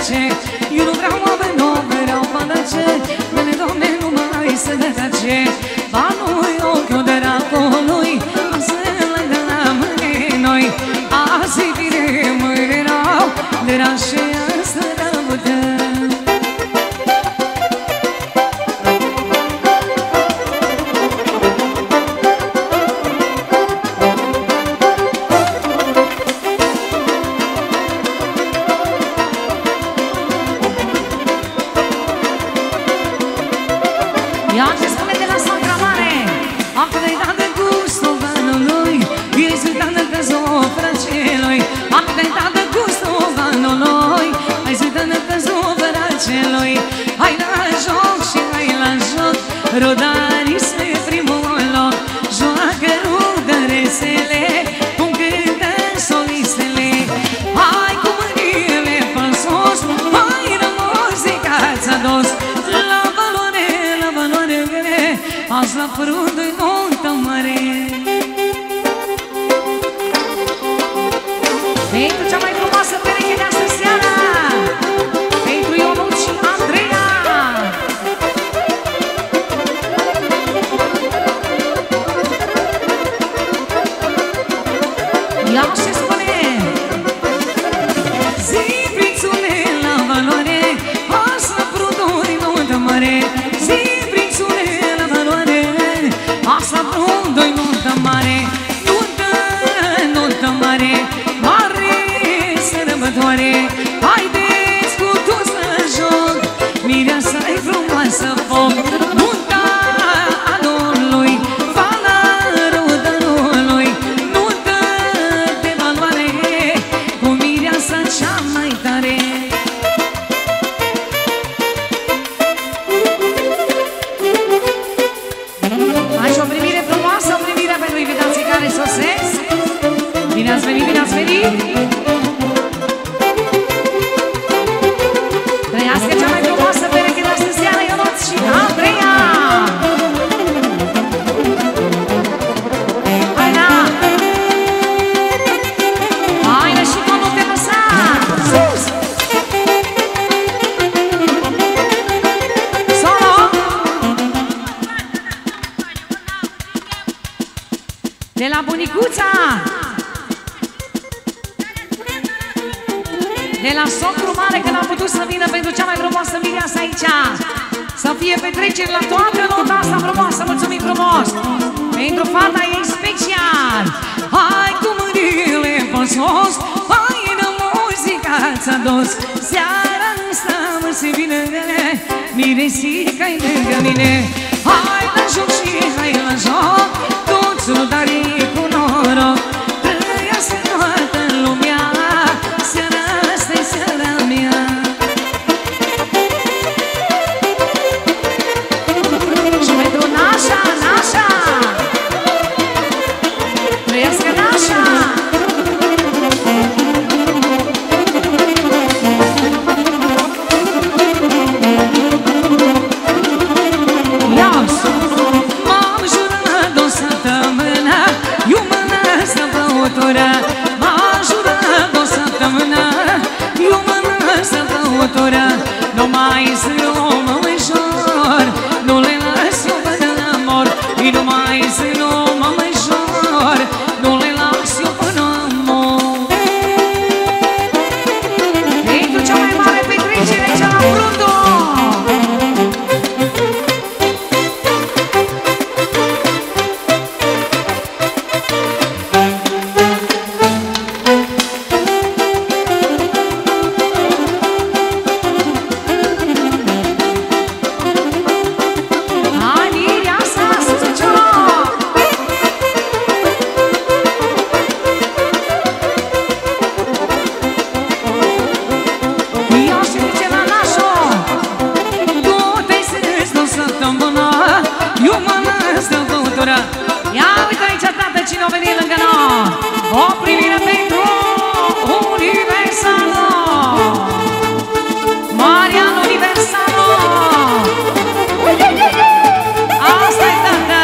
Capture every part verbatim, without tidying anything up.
sărace. Eu nu vreau oameni, nu vreau pădace, Doamne, Doamne, numai sănătace. Banul ochiul de racului, să-l dăm noi. Azi vine, mâine rău, de rașe să răbutăm. Ia ce spune de la Sacra Mare. Am căitat de gustul banului, ești uitat de căzul frăcelui. Am căitat de gustul banului, ești uitat de căzul frăcelui. Hai la joc și hai la joc, rodarii se primul loc. Joacă rudăresele, cum cântă solistele. Hai cu mâinile pe sus, hai la muzica-ți adus. Azi la prundu-i nuntă mare. Pentru cea mai frumoasă pereche de astăzi seara, pentru Ionut și Andreea. Ia ce spune. Zi, prințule, la valoare, azi la prundu-i nuntă mare. Zi, prințule, asta prundu-i nuntă mare, nuntă, nuntă mare, mare sărbătoare. Haideți cu toți la joc, mireasa-i frumoasă foc. Nunta anului, fala rodărului, nuntă de valoare, cu mireasa cea mai tare. Pentru invitații care sosesc. Bine ați venit, bine ați venit. Trăiască cea mai frumoasă pereche de astăzi seara, Ionut și Andreea. Hai la! Hai la și nu te lăsa! Sus! Solo! De la bunicuța, de la socru mare, că n-a putut să vină pentru cea mai frumoasă mireasă aici. Să fie petreceri la toată nota asta frumoasă, mulțumim frumos. Pentru fata ei special. Hai cu mâinile pe sus, hai de muzica-ți adus. Seara asta mă se vine, miresica-i lângă mine. Hai la joc și hai la joc, toți rodarii cu noroc. Trăiască toată lumea, seara asta-i seara mea. Și pentru nașa, nașa, trăiască nașa. M-am jurat o săptămână, eu mănăstă băutură. M-am jurat o săptămână, eu mănăstă băutură. Nu mai sunt om măjor, nu le las eu până la mor. Nu mai sunt om măjor, nu le las eu până la mor. Pentru cea mai mare petrecere, cea la Brundu. Ia uite aici, tată, cine a venit lângă noi. O privire pentru Universal, Marian Universal. Asta-i, tată.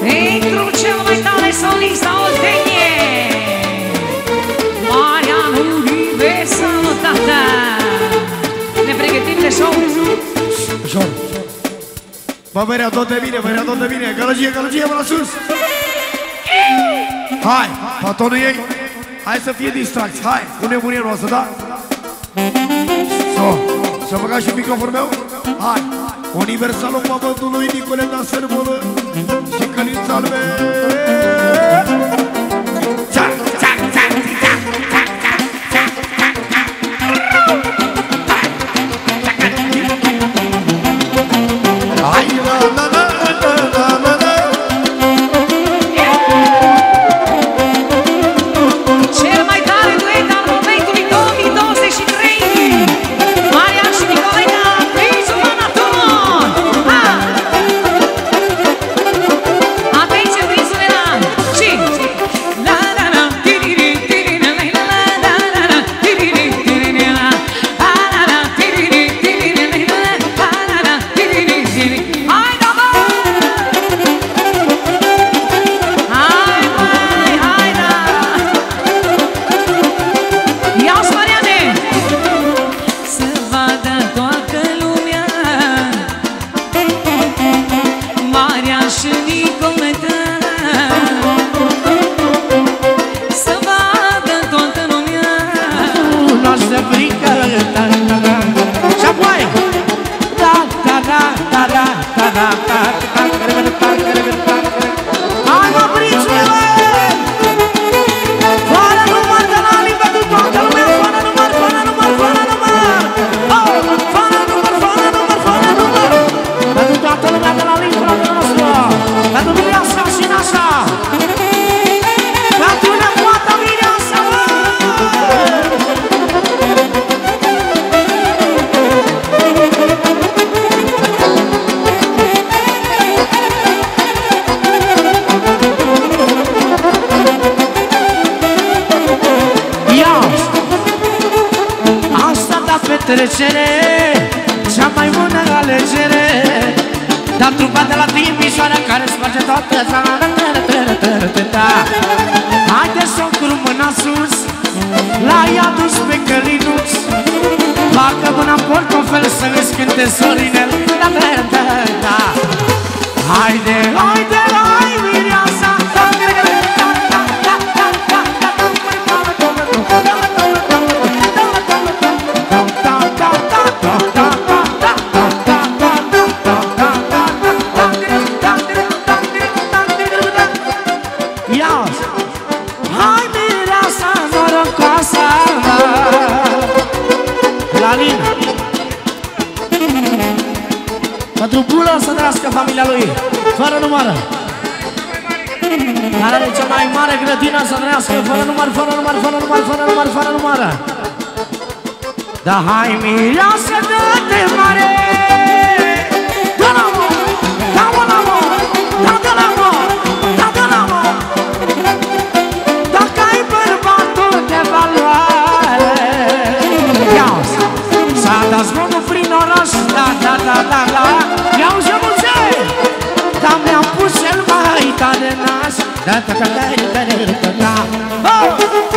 Pentru cel mai tare solist a Oltenie, Marian Universal. Bă, vărea tot de bine, vărea tot de bine. Gălăgie, gălăgie, mă la sus. Hai, patonul ei. Hai să fie distracți, hai, pune murie noastră, da? So, să băgați și microfonul meu? Hai, universalul pământului Nicoleta Sârbulă și Călința Albe. Țac, țac, țac, țac, țac, țac, țac, țac, țac. Hai, la, la, la, la, la, la, la. Cel mai tare duet al momentului două mii douăzeci și trei, Marian și Nicoleta, Crisu Manaton! Ha! Atenție, Crisul Elan! Și... La la la, tiriri, tiriri, la la la la la la, tiriri, tiriri, la la la la, tiriri, tiriri, la la la la, tiriri, tiriri. Hai, da, bă! Hai, băi, hai, da! Ia-ți, Mariane! Să vadă toată lumea Maria și Nicoleta. Să vadă toată lumea noastră frică. Și apoi da, da, da, da, da, da, da, da, da. Hai, mă, brițule, bă! Fără număr de la limba de toată lumea. Fără număr, fără număr, fără număr. Oh, fără număr, fără număr, fără număr. Pentru toată lumea de la limba de noastră. Pentru Mireasa și Nașa. Pentru nepoata Mireasa, bă! Ia! Asta da petrecere, cea mai bună alegere. Dar trupa de la Timișoara care-ți face toată țara. Haideți să-o cu mâna sus, l-ai adus pe Călinuț. Facă mâna în portofel să vezi cânte Sorinel. Haide, haide, hai, Mireasa! Ia-ți! Hai, Mireasa, norocoasa! Lalin! Pentru Bulă să trăiască familia lui, fără număr. Care are cea mai mare grădină să trăiască, fără număr, fără număr, fără număr, fără număr, fără număr. Da, hai, Mireasa, dă-te mare! Dă-la, mă! Da-mă-la, mă! Da-dă-la, mă! Da-dă-la, mă! Dacă ai bărbatul de valoare. Ia-ți! S-a dat zvonul prin oraș, da, da, da, da, da. Ia-ți, mulței! Dar mi-am pus cel mai tare naș. Da, da, da, da, da, da, da, da. Oh!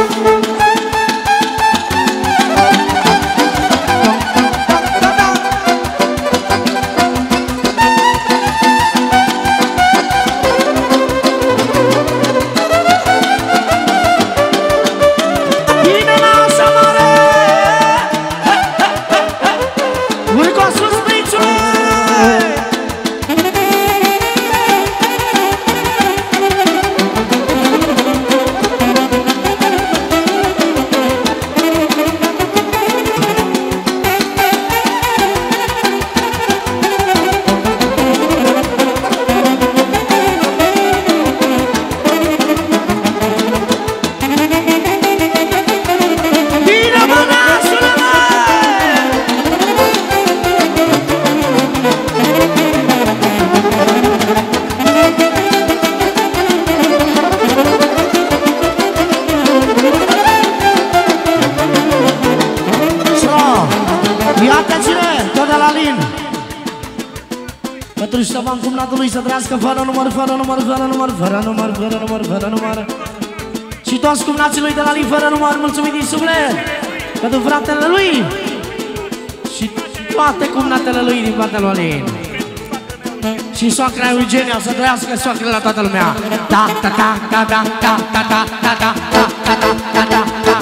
Pentru Ștefan cumnatului să trăiască fără număr, fără număr, fără număr, fără număr, fără număr, fără număr. Și toți cumnații lui de la Lin fără număr, mulțumim din suflet pentru fratele lui și toate cumnatele lui din partea lui Alin. Și soacra Eugenia, să trăiască soacrele la toată lumea. Da, da, da, da, da, da, da, da, da, da, da, da, da, da, da,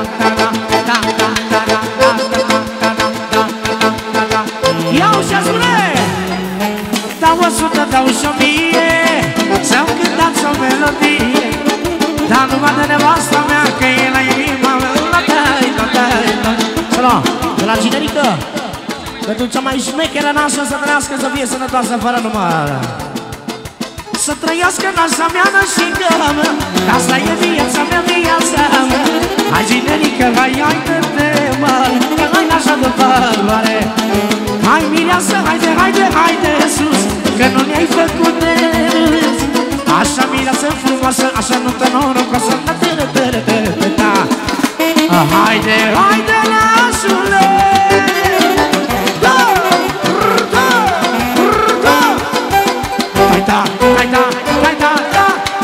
iau și spune! Dau o sută, dau și o mie, să-mi cântați o melodie, dar numai de nevasta mea, că e la inima mea. Să luăm, de la generică, pentru cea mai șmecheră nașă, să trăiască, să fie sănătoasă, fără număr. Să trăiască nașa mea, nășică mea, că asta e viața mea, viața mea. Hai generică, hai, hai de temă, că hai nașa de valoare. Hai mireasă, haide, haide, haide sus, că nu ne-ai făcut de râs. Așa mireasă frumoasă, așa nu-te norocoasă, da, da, da, da, da, da. Haide, haide, nașule! Da, da, da. Hai da, hai da, hai da, da.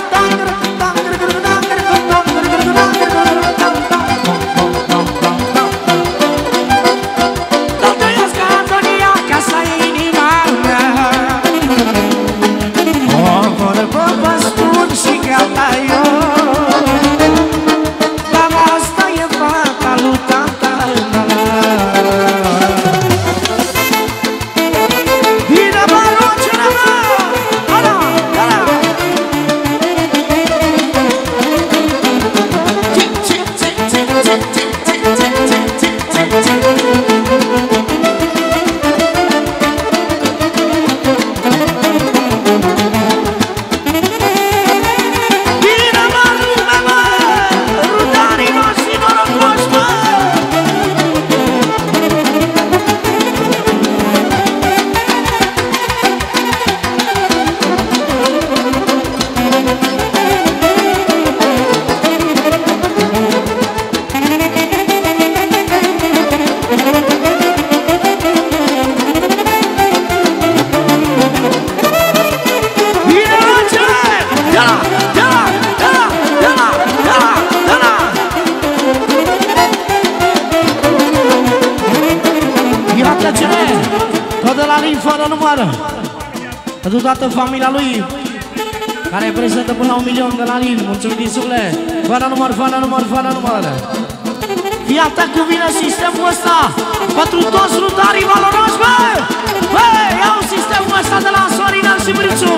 Pentru toată familia lui, care prezintă până la un milion de la Lin. Mulțumim din suflet. Fără număr, fără număr, fără număr. Iată cum vine sistemul ăsta pentru toți rudarii valoroși, bă! Bă, iau sistemul ăsta de la Sorina și Briciu.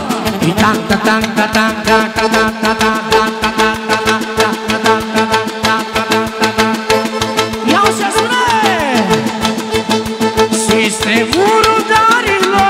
Iau și spune! Sistemul rudarilor.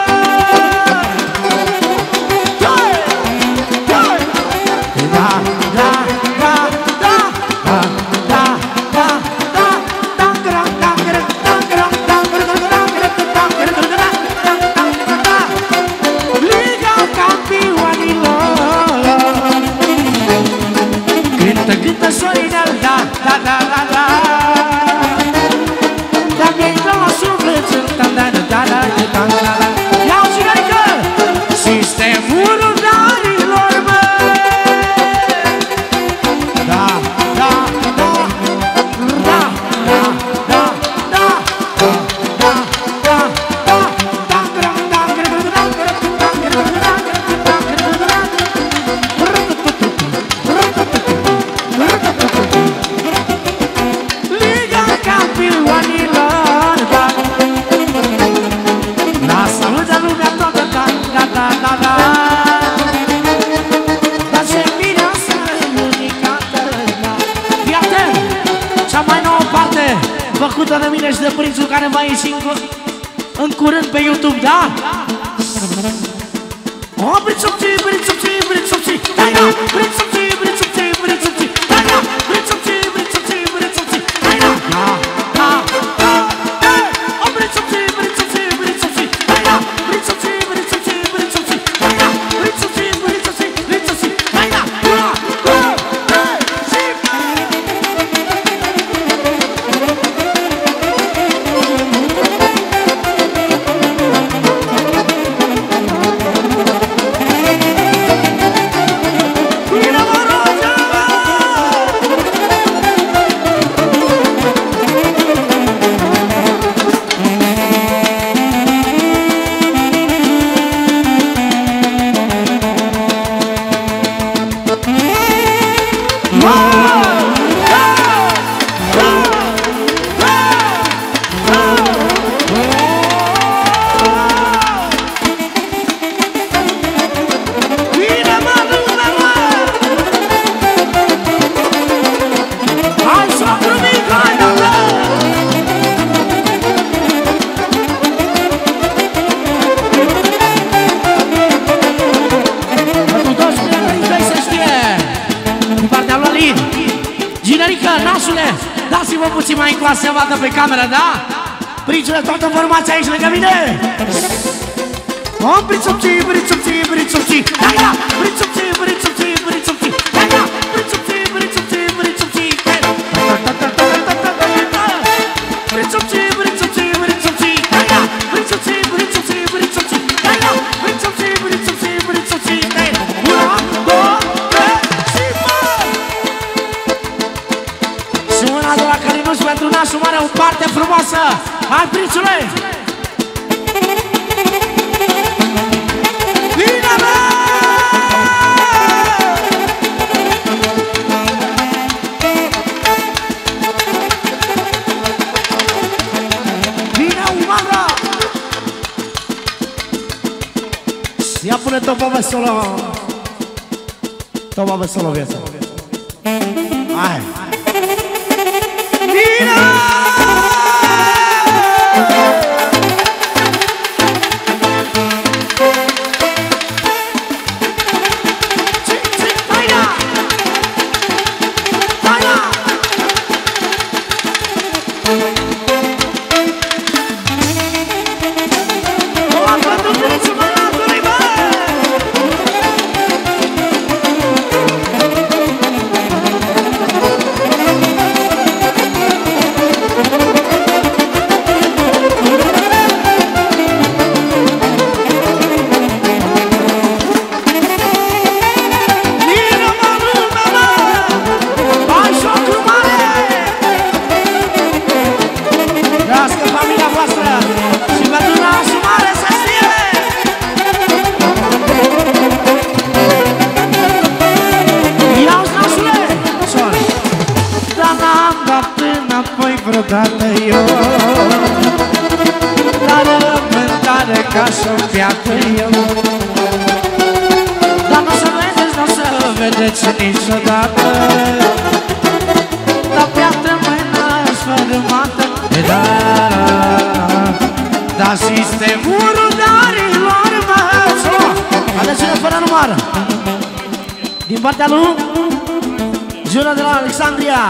Făcută de mine și de prințul care va ieși în, în curând pe YouTube, da? O, prințul-ții, prințul-ții, prințul-ții, hai da! Prințul-ții, prințul-ții, prințul-ții, hai da! Prințul-ții, prințul-ții, prințul-ții, hai da! Da, da, da, hei! O, prințul-ții, prințul-ții, prințul-ții, hai da! Prințul-ții, prințul-ții, prințul-ții, hai da! Prințul-ții, prințul-ții, prințul-ții, hai da! Da, da, hei! Și... Bine, mă rog! Dați-vă puțin mai încolo să vadă pe cameră, da? Bricile, toată formația aici lângă mine! Oh, brițopții, brițopții, brițopții! Hai, da! Brițopții, brițopții, brițopții! Hai, da! Brițopții, brițopții, brițopții! Brițopții, brițopții, brițopții! Hai, da! Brițopții, brițopții, brițopții! Hai, da! Brițopții, brițopții, brițopții! Una, două, trei și patru! Și una de la Călinuș pentru nașul mare, o parte frumoasă! Hai, brițule! Ia pune topa pe solo. Topa pe solo viața. Hai. Vino! vreodată eu, dar rământare ca să-mi piacă eu. Dar nu o să vedeți, nu o să vedeți niciodată, dar piatră mâna sfărâmată. E da, dar sistemul rudarilor mă țo. Alegeți fără număr. Din partea lui Juna de la Alexandria,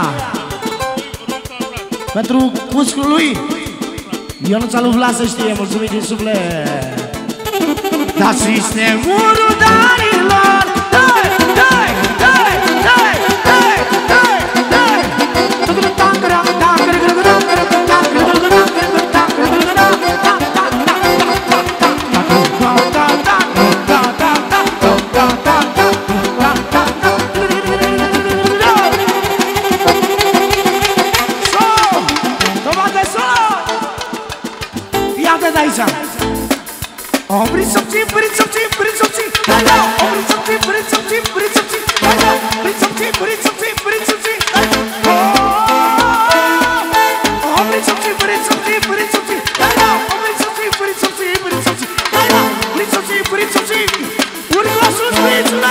pentru muscul lui Ionuța lui Vlad, să știe, mulțumit din suflet. Dar sistemul rudarilor, dai, dai, dai, dai, dai, dai, dai. Oh, brițopci, brițopci, brițopci, hai da! Oh, brițopci, brițopci, brițopci, hai da! Brițopci, brițopci, brițopci, hai da! Oh, brițopci, brițopci, brițopci, hai da! Oh, brițopci, brițopci, brițopci, hai da! Brițopci, brițopci, urcă la sus, brițule!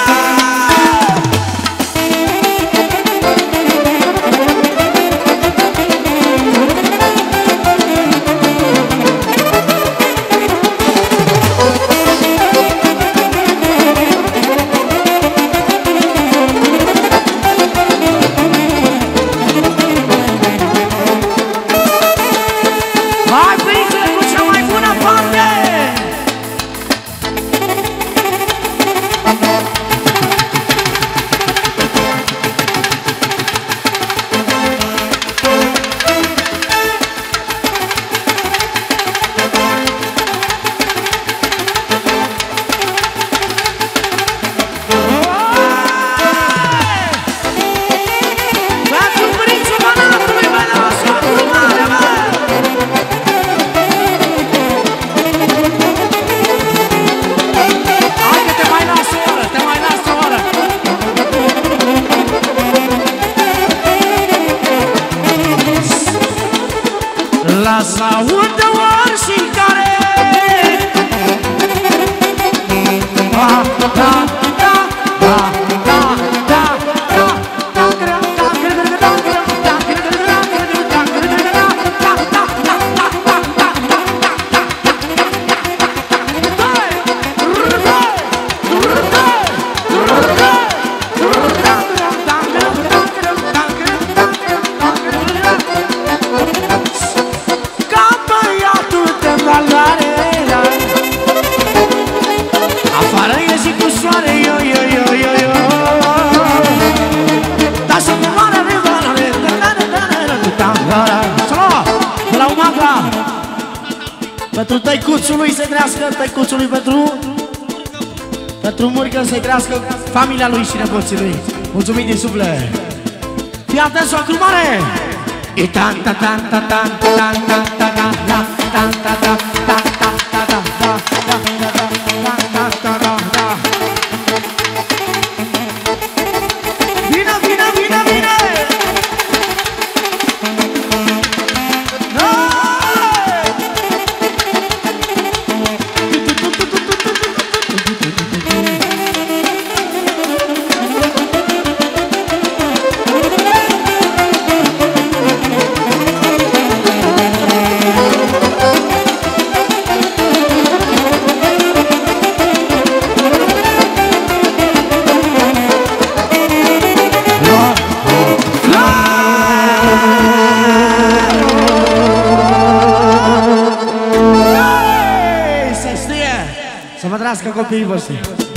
Pentru tăicuțului să trească, tăicuțului pentru Pentru Murcă să trească familia lui și nepoții lui. Mulțumim din suflet. Fii atent, socru mare! E tan ta tan ta tan tan tan ta tan tan tan ta ta tan tan ta ta ta ta ta ta ta. Vino, vino, vino, vino! Să vă trăiască copiii voștri.